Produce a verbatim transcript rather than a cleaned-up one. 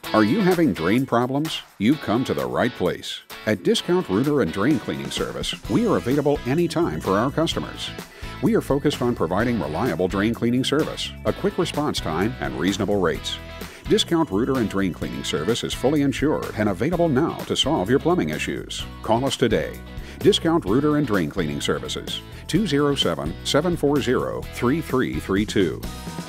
Are you having drain problems? You've come to the right place. At Discount Rooter and Drain Cleaning Service, we are available anytime for our customers. We are focused on providing reliable drain cleaning service, a quick response time, and reasonable rates. Discount Rooter and Drain Cleaning Service is fully insured and available now to solve your plumbing issues. Call us today. Discount Rooter and Drain Cleaning Services, two oh seven, seven four zero, three three three two.